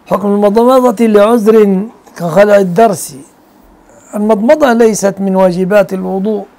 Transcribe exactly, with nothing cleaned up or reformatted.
حكم المضمضة لعذر كخلع الدرس. المضمضة ليست من واجبات الوضوء،